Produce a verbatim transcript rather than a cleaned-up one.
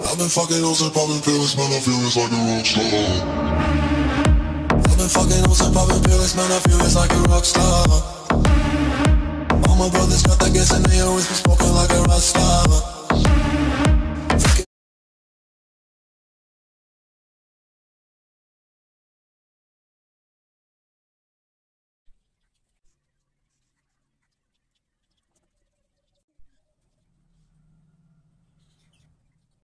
I've been fucking hoes and popping pills, man, I feel it's like a rock star. I've been fucking hoes and popping pills, man, I feel it's like a rock star. All my brothers got that gas and they always been smoking like a rock star.